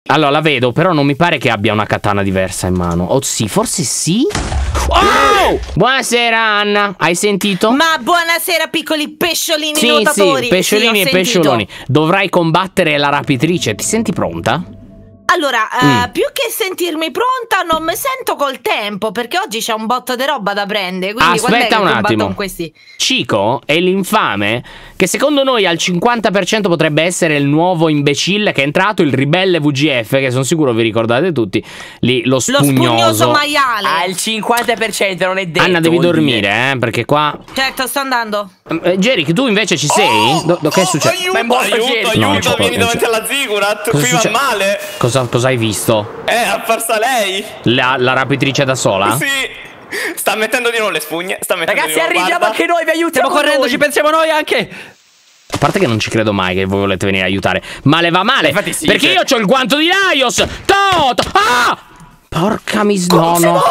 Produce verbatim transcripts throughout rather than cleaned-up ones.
Allora, la vedo, però non mi pare che abbia una katana diversa in mano. O sì, forse sì? Oh! Buonasera, Anna. Hai sentito? Ma buonasera, piccoli pesciolini sì, nuotatori. Sì, pesciolini sì, e pescioloni. Dovrai combattere la rapitrice. Ti senti pronta? Allora, mm. uh, più che sentirmi pronta, non mi sento col tempo, perché oggi c'è un botto di roba da prendere. Quindi aspetta un attimo. Con questi? Chico è l'infame che secondo noi al cinquanta per cento potrebbe essere il nuovo imbecille che è entrato, il ribelle V G F, che sono sicuro vi ricordate tutti. Lì, lo spugnoso. Lo spugnoso maiale. Al cinquanta per cento non è detto. Anna, devi dormire, eh, perché qua... Certo, sto andando. Eh, Jerick, tu invece ci sei? Oh, do, do, che è successo? Aiuto, aiuto, aiuto, no, aiuto vieni davanti alla Ziggurat. Qui va male. Cosa, cosa hai visto? Eh, è apparsa lei. La, la rapitrice da sola? Sì. Sta mettendo di nuovo le spugne. Sta mettendo Ragazzi, di nuovo, arriviamo guarda. anche noi, vi aiutiamo. Stiamo correndo, noi. ci pensiamo noi anche. A parte che non ci credo mai che voi volete venire a aiutare. Ma le va male. Infatti sì, perché cioè... io ho il guanto di Laios. Toto. Ah! Porca misnono.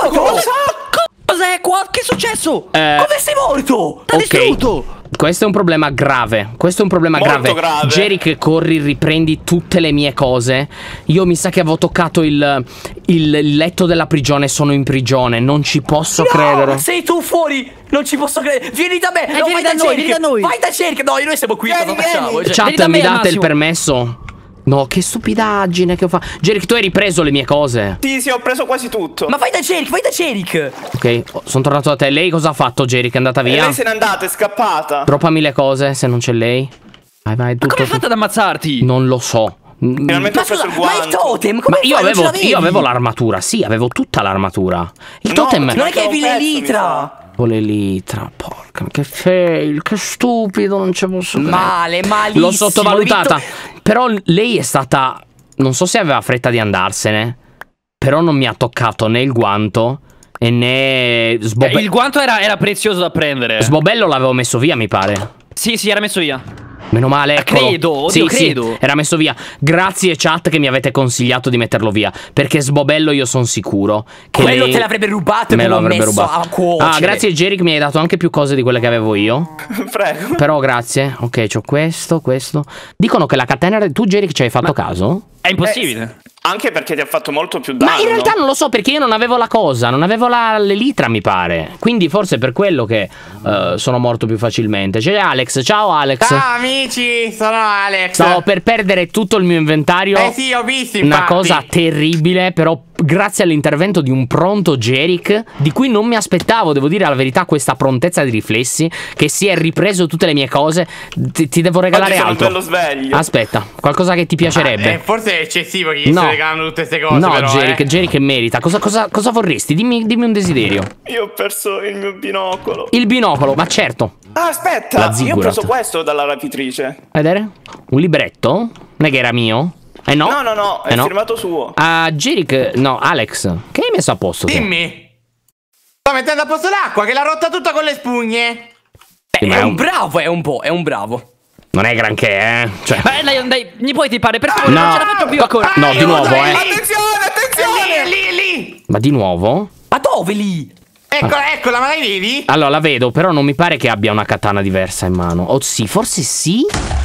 Cos'è qua? Che è successo? Eh, Come sei morto? T'ha okay. distrutto. Questo è un problema grave. Questo è un problema Molto grave. grave. Jerick, corri, riprendi tutte le mie cose. Io mi sa che avevo toccato il, il, il letto della prigione. Sono in prigione. Non ci posso no, credere. Sei tu fuori. Non ci posso credere. Vieni da me. Eh, no, vieni vai da da noi, Jerick. vieni da noi. Vai da Jerick. No, noi siamo qui. Vieni, cosa facciamo? vieni. Cioè, Chat, vieni da mi me, date il Massimo. permesso? No, che stupidaggine che ho fatto. Jerick, tu hai ripreso le mie cose. Sì, sì, ho preso quasi tutto. Ma vai da Jerick, vai da Jerick. Ok, sono tornato da te. Lei cosa ha fatto, Jerick? È andata E via? lei se n'è andata, è scappata. Droppami le cose se non c'è lei. Vai, vai, tutto. Ma come hai fatto ad ammazzarti? Non lo so. Finalmente Ma ho preso scusa, il ma il guanto. totem, come Ma io fai? Non ce avevo, l'avevi? io avevo l'armatura, sì, avevo tutta l'armatura. Il No, totem. ti Non è che mancava avevi un pezzo, mi l'elitra. sa. Oh, l'elitra, porca, che fail, che stupido, non ce posso credere. Male, malissimo. L'ho sottovalutata. Vittor... Però lei è stata, non so se aveva fretta di andarsene, però non mi ha toccato né il guanto e né Sbobe... Eh, il guanto era, era prezioso da prendere. Sbobello l'avevo messo via, mi pare. Sì, sì, era messo via. Meno male, eccolo. Credo, oddio, sì, credo. Sì, era messo via. Grazie chat che mi avete consigliato di metterlo via. Perché Sbobello io sono sicuro che Quello lei te l'avrebbe rubato e me me lo l'ho avrebbe messo rubato. a cuocere. Ah, grazie Jerick, mi hai dato anche più cose di quelle che avevo io. Prego. Però grazie. Ok, c'ho questo, questo. Dicono che la catena... Tu Jerick ci hai fatto caso? È impossibile. Eh, anche perché ti ha fatto molto più danno. Ma in realtà non lo so, perché io non avevo la cosa, non avevo l'elitra, mi pare. Quindi forse è per quello che uh, sono morto più facilmente. C'è Alex, ciao Alex. Ciao amici, sono Alex. Stavo per perdere tutto il mio inventario. Eh sì, ho visto Una infatti. cosa terribile, però grazie all'intervento di un pronto Jerick, di cui non mi aspettavo, devo dire la verità, questa prontezza di riflessi, che si è ripreso tutte le mie cose. Ti, ti devo regalare Oggi sono altro. bello sveglio. Aspetta, qualcosa che ti piacerebbe. Eh, forse è eccessivo che gli No. sto regalando tutte queste cose. No, però, Jerick, eh. Jerick merita. Cosa, cosa, cosa vorresti? Dimmi, dimmi un desiderio. Io ho perso il mio binocolo. Il binocolo, ma certo. Ah, aspetta, La io ho Ziggurat. preso questo dalla rapitrice. Vedere? Un libretto? Non è che era mio? Eh no? No, no, no, è Eh no. firmato suo. Ah, Jerick, no, Alex, che hai messo a posto te? Dimmi. Sto mettendo a posto l'acqua che l'ha rotta tutta con le spugne. Beh, ma è è un- un bravo, è un po', è un bravo. Non è granché, eh? Cioè... Eh, dai, dai, mi puoi tipare, per favore, No. non ce la faccio più ancora. No, di nuovo, eh. Attenzione, attenzione! È lì, è lì, è lì. Ma di nuovo? Ma dove lì? Eccola, eccola, ma la vedi? Allora, la vedo, però non mi pare che abbia una katana diversa in mano. O sì, forse sì?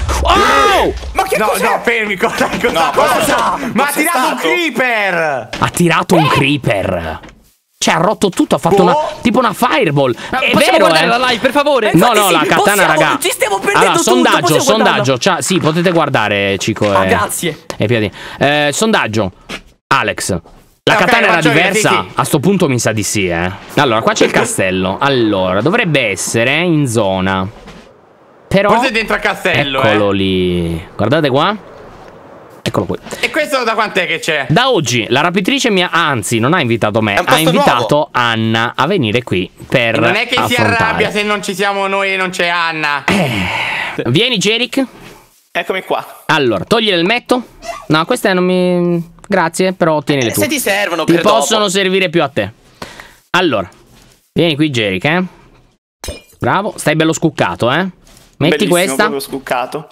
Oh! Ma che No, cos'è? no, fermi, cosa? cosa? No, cosa? Ma ha cos'è tirato un stato? creeper. Ha tirato un creeper. Cioè, ha rotto tutto, ha fatto Oh. una... tipo una fireball. Ma È possiamo vero, guardare eh? la live, per favore? Eh, No, infatti no, sì, la katana, possiamo- raga. ci stiamo perdendo allora, tutto, sondaggio, possiamo sondaggio. guardarlo. Cioè, sì, potete guardare, Cico. Ah, eh. grazie. E piedi. Eh, sondaggio. Alex. La Ok, katana era faccio io, diversa? sì, sì. A sto punto mi sa di sì, eh. Allora, qua c'è il castello. Allora, dovrebbe essere in zona. Però... Forse dentro al castello, Eccolo eh. lì. Guardate qua. Eccolo qui. E questo da quant'è che c'è? Da oggi la rapitrice mi ha, anzi, non ha invitato me, È un ha posto invitato nuovo. Anna a venire qui per Non è che si affrontare. arrabbia se non ci siamo noi e non c'è Anna. Vieni, Jerick. Eccomi qua. Allora, togli l'elmetto. No, queste non mi... Grazie, però tienile tu. Se ti servono Ti per possono dopo. servire più a te. Allora, vieni qui, Jerick, eh. Bravo, stai bello scuccato, eh. Metti Bellissimo, questa. proprio scuccato.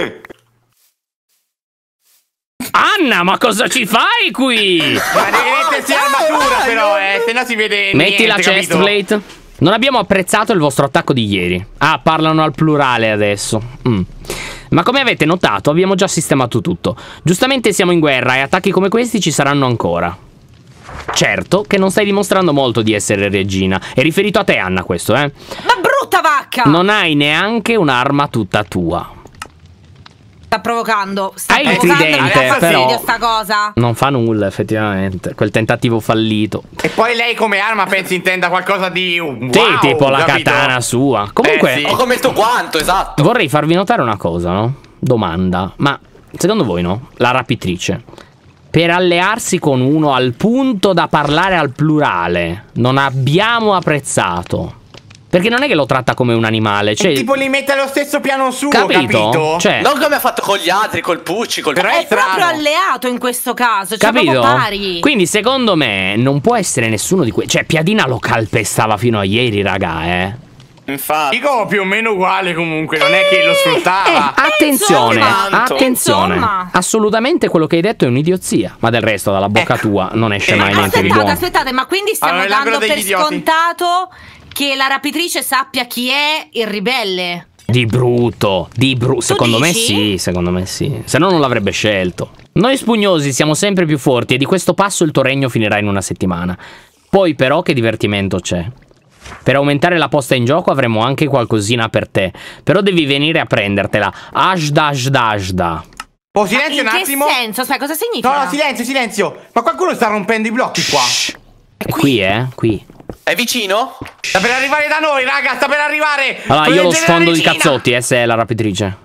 Anna, ma cosa ci fai qui? Ma devi mettersi l'armatura però, eh, se no si vede Metti niente, la chest capito? plate. Non abbiamo apprezzato il vostro attacco di ieri. Ah, parlano al plurale adesso. Mm. Ma come avete notato, abbiamo già sistemato tutto. Giustamente siamo in guerra e attacchi come questi ci saranno ancora. Certo che non stai dimostrando molto di essere regina. È riferito a te, Anna, questo, eh? Ma brutta vacca! Non hai neanche un'arma tutta tua. Sta provocando. Sta Hai il provocando, tridente, mi dà però fastidio sta cosa. non fa nulla, effettivamente. Quel tentativo fallito. E poi lei come arma pensi intenda qualcosa di wow, Sì, tipo la capito? katana sua. Comunque, Eh, sì. O come il tuo guanto, esatto. vorrei farvi notare una cosa, no? Domanda. Ma secondo voi, no? La rapitrice, per allearsi con uno al punto da parlare al plurale, non abbiamo apprezzato. Perché non è che lo tratta come un animale, cioè, E tipo li mette allo stesso piano suo, capito? capito? Cioè, Non come ha fatto con gli altri, col Pucci, col Però È strano. proprio alleato in questo caso. Cioè capito? proprio pari. Quindi secondo me non può essere nessuno di quei. Cioè, Piadina lo calpestava fino a ieri, raga, eh. Infatti. Dico più o meno uguale comunque, non è che lo sfruttava. Eh, attenzione, insomma, attenzione. insomma. Assolutamente quello che hai detto è un'idiozia. Ma del resto dalla bocca Ecco. tua non esce Eh, mai ma niente di Aspettate, buono. aspettate, ma quindi stiamo Allora, l'angolo dando per degli idioti. scontato che la rapitrice sappia chi è il ribelle? Di brutto, di brutto. Secondo me dici? sì, secondo me sì. Se no non l'avrebbe scelto. Noi spugnosi siamo sempre più forti e di questo passo il tuo regno finirà in una settimana. Poi però che divertimento c'è? Per aumentare la posta in gioco avremo anche qualcosina per te. Però devi venire a prendertela. Ashda ashda ashda. Oh, silenzio in un che attimo. senso? Sai cosa significa? No, no, silenzio, silenzio. Ma qualcuno sta rompendo i blocchi qua. È qui, eh? Qui. È vicino? Sta per arrivare da noi, raga, sta per arrivare. Allora, io lo Prendere la sfondo di regina. cazzotti, eh, se è la rapitrice.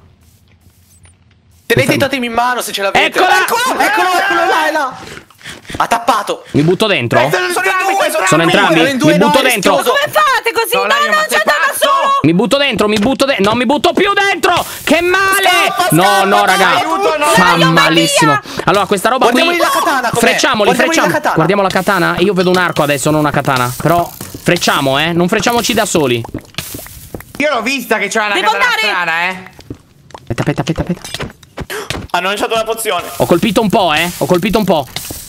Tenete i totemi in mano se ce l'avete. Eccola! Eccolo, eccolo, eccolo, là, è là. Ha tappato. Mi butto dentro? Eh, sono entrambi, due, sono Sono entrambi? Sono in due, Mi no, butto è dentro. rischioso. Come fate così? No, No, Laio, no, ma c'è sei da pazzo? solo! Mi butto dentro, mi butto dentro. Non mi butto più dentro. Che male! Scappa, No, scappa, no, raga. aiuto, no. Fa Laio, vai malissimo. via. Allora, questa roba qui. Guardiamoli la katana, com'è? Frecciamoli, Guardiamoli frecciamo. la katana. Guardiamo la katana. Io vedo un arco adesso, non una katana. Però frecciamo, eh. Non frecciamoci da soli. Io l'ho vista che c'era una Devo katana andare. strana, eh. Aspetta, aspetta, aspetta, aspetta. Hanno lanciato una pozione. Ho colpito un po', eh. Ho colpito un po'.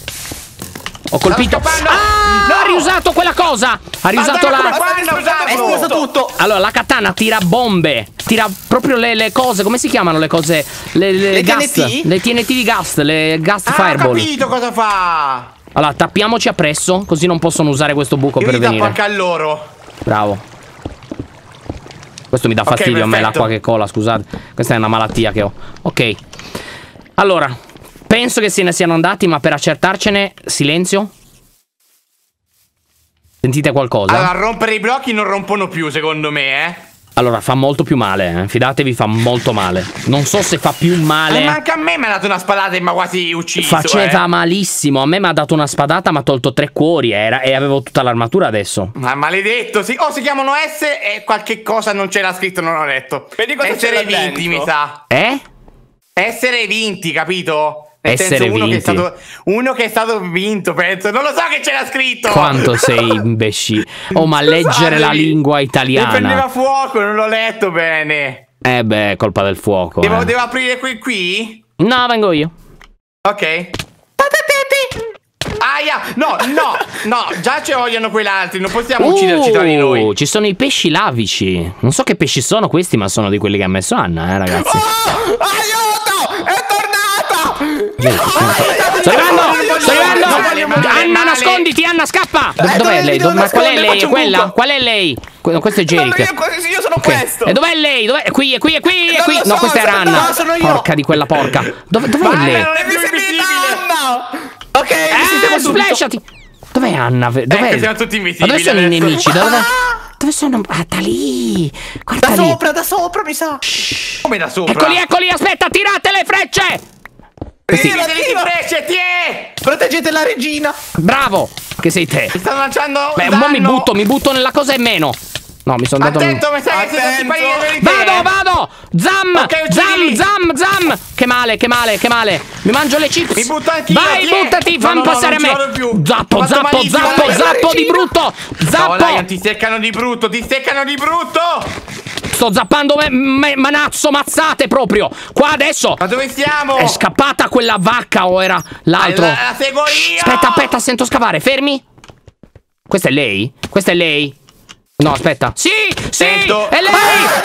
Ho colpito. scappando. Ah! No. Ha riusato quella cosa. Ha riusato Ma la. come fai a È usarlo? esploso tutto. Allora, la katana tira bombe. Tira proprio le, le cose. Come si chiamano le cose? Le, le, Le gas. T N T? Le T N T di gas. Le gas Ah, ho fireball. capito cosa fa. Allora, tappiamoci appresso. Così non possono usare questo buco Io per li tappo venire. anche a loro. Bravo. Questo mi dà fastidio a me, perfetto. l'acqua che cola, scusate. Questa è una malattia che ho. Ok. Allora, penso che se ne siano andati, ma per accertarcene, silenzio. Sentite qualcosa? Allora, rompere i blocchi non rompono più, secondo me, eh. Allora, fa molto più male, eh. Fidatevi, fa molto male. Non so se fa più male. Ma anche a me mi ha dato una spadata e mi ha quasi ucciso. Faceva eh. malissimo. A me mi ha dato una spadata, mi ha tolto tre cuori. Era, e avevo tutta l'armatura adesso. Ma maledetto, sì. Oh, si chiamano S e qualche cosa non c'era scritto, non ho letto. Vedi cosa Essere c'è là vinti, dentro? mi sa. Eh? Essere vinti, capito? Nel Essere senso, uno vinti. che è stato uno che è stato vinto, penso. Non lo so che c'era scritto. Quanto sei imbecille. Oh, ma leggere la Scusatevi. lingua Mi prendeva italiana. fuoco, non l'ho letto bene. Eh beh, colpa del fuoco. Devo, eh. devo aprire qui qui? No, vengo io. Ok. Aia, no, no, no, già ci vogliono quell'altri, non possiamo ucciderci tra di noi. Uh, ci sono i pesci lavici. Non so che pesci sono questi, ma sono di quelli che ha messo Anna, eh, ragazzi. Oh, aiuto! È tornata! Sto arrivando! Sto arrivando! Non voglio morire Anna, male. nasconditi! Anna, scappa! Eh, Dov'è dove lei? mi devo Ma qual è nascondere? lei? È Faccio un quella? buco. Qual è lei? Que- Questo è Jerick. Io, io sono Ok. questo. E dov'è lei? Dov'è? È qui, è qui, è qui, è Non qui. lo No, so, questa era sono- Anna. no, sono io. Porca di quella porca. Dove, dov'è Ma lei? non è più invisibile! Ok, mi sistemo Eh, subito. splashati! Dov'è Anna? Dov'è? Ecco, siamo tutti invisibili Ma dove sono i adesso. nemici? Dove, dove sono? Ah, da lì! Guarda Da lì! sopra, da sopra, mi sa. Come da sopra? Eccoli, eccoli! Aspetta, tirate le frecce! Sì, Tira, devi tira. frecce, tiè! Proteggete la regina. Bravo! Che sei te? Mi stanno lanciando Beh, un danno. po' mi butto, mi butto nella cosa e meno. No, mi sono dato un... Attento, mi sa che siete tutti Attento. pari Vado, vado! Zam! Ok, zam, uccidi. zam, zam! Che male, che male, che male! Mi mangio le chips! Mi butto anch'io, Vai, tiè. buttati, No, fammi no, no, passare non a ci me! vado più. Zappo, Ho fatto zappo, malissimo, zappo, dai, zappo dai, di brutto! No, Zappo! Lion, ti steccano di brutto, ti steccano di brutto! Sto zappando me, me- manazzo, mazzate proprio! Qua adesso! Ma dove siamo? È scappata quella vacca o era l'altro? La, la seguo io! Aspetta, aspetta, sento scavare, fermi! Questa è lei? Questa è lei? No, aspetta. Sì, sì, Sento. è lei!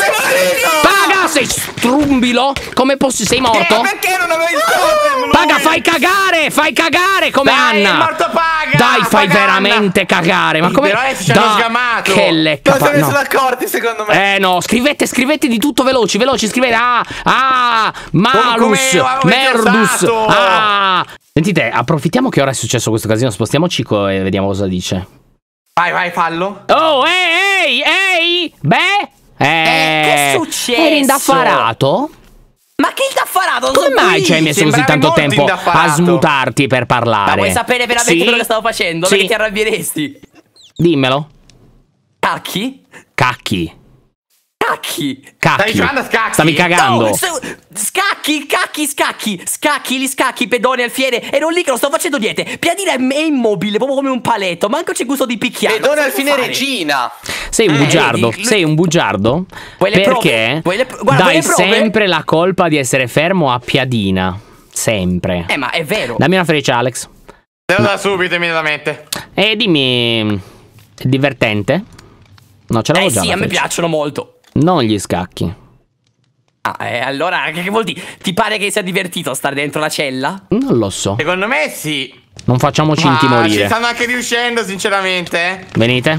Paga, sei strumbilo! Come possi, sei morto? Eh, perché non avevi il totem? Paga, fai cagare, fai cagare come Dai, Anna! è morto Paga! Dai, fai Paga veramente Anna. cagare, ma Sì, come... però adesso ci hanno Da- sgamato. Che lecca Non se fa- ne no. sono accorti, secondo me. Eh no, scrivete, scrivete di tutto veloci, veloci, scrivete. Ah, ah, Malus, Come avete Merdus. osato? Ah. Sentite, approfittiamo che ora è successo questo casino, spostiamoci co- e vediamo cosa dice. Vai, vai, fallo. Oh, ehi, ehi, ehi, beh. Eh, che è successo? Eri indaffarato? Ma che indaffarato? Come Sono mai qui. ci hai messo così sembravi tanto molto tempo a indaffarato. smutarti per parlare? Ma vuoi sapere veramente Sì? quello che stavo facendo? Sì. Perché ti arrabbieresti? Dimmelo. Cacchi? Cacchi. Cacchi! Cacchi. Stavi giocando a scacchi? Stavi cagando. No, sto- scacchi, cacchi, scacchi, scacchi, gli scacchi, pedoni, alfiere. Ero lì che lo sto facendo niente. Piadina è, è immobile, proprio come un paletto. Manco c'è gusto di picchiare. Pedone Ma al cosa fine devo fare? regina. Sei un Eh, bugiardo, vedi, lui- sei un bugiardo Vuoi le prove? perché Vuoi le- guarda, vuoi dai le prove? sempre la colpa di essere fermo a Piadina. Sempre. Eh, ma è vero. Dammi una freccia, Alex. Te lo da subito, immediatamente. E dimmi, è divertente? No, ce l'avevo Eh già sì, la a me freccia. piacciono molto. Non gli scacchi. Ah, eh, allora, che, che vuol dire? Ti pare che sia divertito stare dentro la cella? Non lo so. Secondo me sì. Non facciamoci Ma ci intimorire. stanno anche riuscendo, sinceramente. eh. Venite.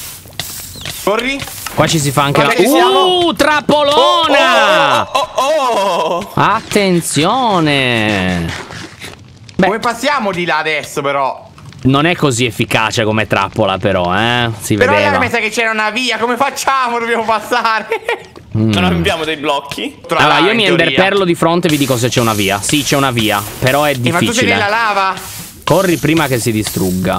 Corri. Qua ci si fa anche la... Guarda che siamo. Uh, trappolona! Oh, oh, oh. Attenzione. Beh. Come passiamo di là adesso, però? Non è così efficace come trappola, però, eh. Si Però vedeva. mi sa che c'era una via. Come facciamo? Dobbiamo passare. Non abbiamo dei blocchi? Tra Allora, là, io mi in teoria. enderperlo di fronte e vi dico se c'è una via. Sì, c'è una via, però è Eh, ma tu sei difficile. nella lava? Corri prima che si distrugga.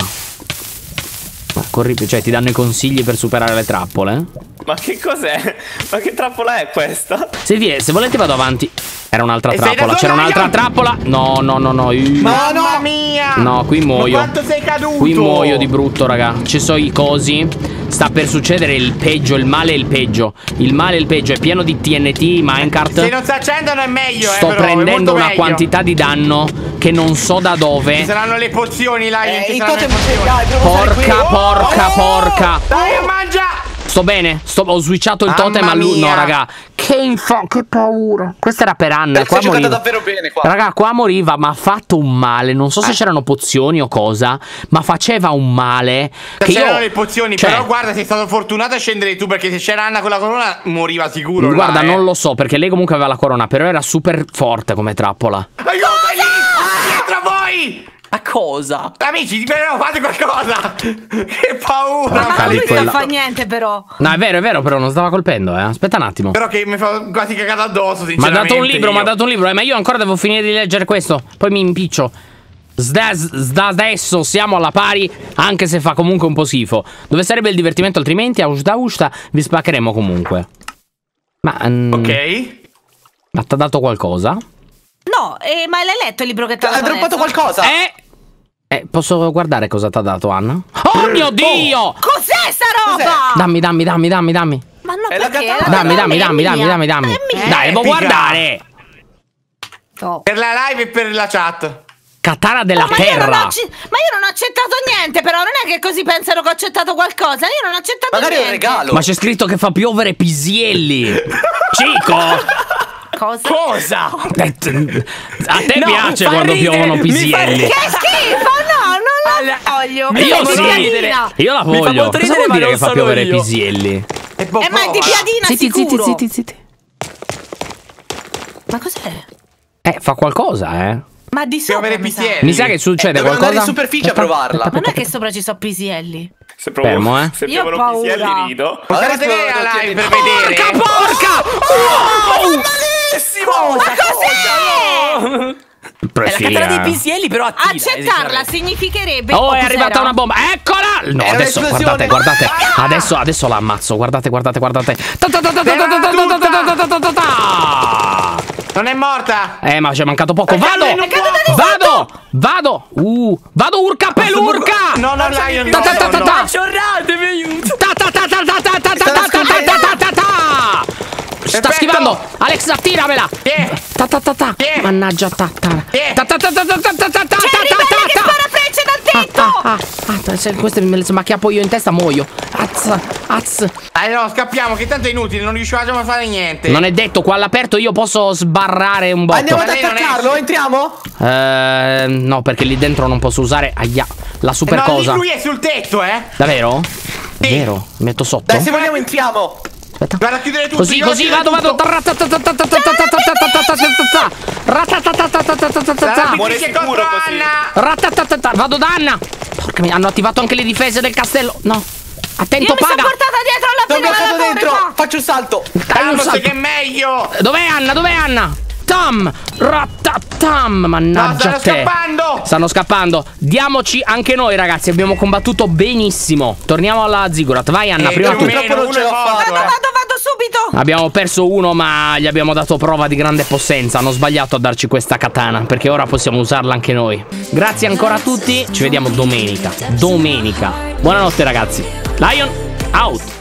Ma corri, cioè ti danno i consigli per superare le trappole. Ma che cos'è? Ma che trappola è questa? Senti, se volete vado avanti. Era un'altra E sei trappola, da c'era sola, un'altra Ian? trappola. No, no, no, no. Ih. Mamma mia! No, qui muoio. Ma quanto sei caduto? Qui muoio di brutto, raga. Ci sono i cosi. Sta per succedere il peggio, il male e il peggio. Il male e il peggio. È pieno di T N T, minecart. Se non si accendono è meglio, Sto eh, però, è prendendo molto una meglio. quantità di danno che non so da Ci dove. saranno le pozioni, là. Eh, ci il saranno le totem pozioni. dai, devo stare qui. Porca, Oh, porca, oh, porca. Dai, mangia! Sto bene, sto, ho switchato il Mamma totem a lui. No, mia. raga. Che infa... Che paura. Questa era per Anna. Adesso Qua hai giocato moriva. davvero bene qua. Raga, qua moriva, ma ha fatto un male. Non so se Eh. c'erano pozioni o cosa, ma faceva un male. Che C'erano io... le pozioni, cioè, però guarda, sei stato fortunato a scendere tu, perché se c'era Anna con la corona moriva sicuro. Guarda, là, non eh. lo so, perché lei comunque aveva la corona, però era super forte come trappola. Aiuto, è lì! Dietro a voi! Ma cosa? Amici, però fate qualcosa! Che paura! Porca Ma di lui quella. non fa niente però. No, è vero, è vero, però non stava colpendo, eh. Aspetta un attimo. Però che mi fa quasi cagato addosso, Mi ha sinceramente. dato un libro, mi ha io. dato un libro, eh, ma io ancora devo finire di leggere questo. Poi mi impiccio. Da, da adesso siamo alla pari, anche se fa comunque un po' schifo. Dove sarebbe il divertimento altrimenti? A usta usta vi spaccheremo comunque. Ma... mm, Ok. Ma t'ha dato qualcosa? No, eh, ma l'hai letto il libro che ti ha Ha dato droppato adesso? qualcosa. Eh... Eh, posso guardare cosa t'ha dato, Anna? Oh mio Dio! Cos'è sta roba? Dammi, dammi, dammi, dammi, dammi. Ma no, È la perché? katana. Dammi, La dammi, katana dammi, è dammi, mia. dammi, dammi. È mia. Dai, devo Epica. guardare. Oh. Per la live e per la chat. Katana della Ma io, non ho terra. acce- ma io non ho accettato niente, però non è che così pensano che ho accettato qualcosa. Io non ho accettato Magari è un niente. regalo. Ma c'è scritto che fa piovere pisielli. Cico! Cosa? Cosa? Eh, t- A te No, piace fa quando ridere, piovono mi fa pisilli? ridere. Che schifo, no, non la voglio. Io Che sì. piadina. Io la Mi fa voglio. molto Cosa ridere, vuol ma dire non che fa sono piovere io. pisilli? E poi Eh, ma è di prova. piadina Zitti, zitti, sicuro. zitti, zitti. Ma cos'è? Eh, fa qualcosa, eh. Ma di sopra Piovere mi sa. piselli. Mi sa che succede Eh, devo qualcosa. andare in superficie a provarla. Ma non è che sopra ci sono pisielli. Se provo, Fermo, eh. Se Io ho piovono paura. piselli rido. Possiamo Magari tenere lo- la lo live tieni- per vedere. Porca, porca! Ma cos'è? È la catena dei pisielli, però attiva. Accettarla significherebbe. Oh, è cos'era? arrivata una bomba. Eccola! No, Era adesso un'esplosione. guardate, guardate. Adesso, adesso la ammazzo. Guardate, guardate, guardate. Ta ta ta ta ta ta ta ta ta ta ta ta ta. Non è morta. Eh, ma ci è mancato poco. Vado! in un vuoto. Vado! Vado! Uh! Vado urca pelurca! No, no, Lion, Ta ta ta ta no, ta. no. Acciorrate, mi aiuto. Ta ta ta ta ta ta ta ta ta ta ta ta ta ta. Sta Perfetto. schivando! Alex, tiramela! Chi? Ta ta ta ta. Chi? Mannaggia ta ta. Chi? Ta ta ta ta ta ta ta ta ta C'è il ta ribelle che ta. spara frecce dal tetto. Ah, ah, ah, se queste me le se- ma chiappo io in testa muoio. Azz. Az, az. Dai, no, scappiamo, che tanto è inutile, non riuscivamo a fare niente. Non è detto, qua all'aperto io posso sbarrare un botto. Andiamo ad Ma lei non attaccarlo, esce. entriamo? Eh, no, perché lì dentro non posso usare aia, la super no, cosa. lì lui è sul tetto, eh. Davvero? Vero? Metto sotto? Dai, se vogliamo entriamo. Aspetta. Guarda, chiudere tutto. Così, io così, chiudo vado, vado. tutto. Sarà Muore difficile sicuro contro così. Anna. Ratatatata, vado da Anna. Porca mia, hanno attivato anche le difese del castello. No. Attento, Io mi sono paga. portata dietro alla Sono fine bloccato della dentro. torre, Faccio il salto. Dai un Vamos, salto. che è meglio. Dov'è Anna? Dov'è Anna? Tam! Ratatam! No, Mannaggia stanno te! scappando. Stanno scappando. Diamoci anche noi, ragazzi. Abbiamo combattuto benissimo. Torniamo alla Ziggurat. Vai, Anna, Eh, prima più tu. o meno, Purtroppo non ce uno l'ho è fatto, morto, Vado, eh. vado, vado subito. Abbiamo perso uno, ma gli abbiamo dato prova di grande possenza. Hanno sbagliato a darci questa katana, perché ora possiamo usarla anche noi. Grazie ancora a tutti. Ci vediamo domenica. Domenica. Buonanotte, ragazzi. Lion, out.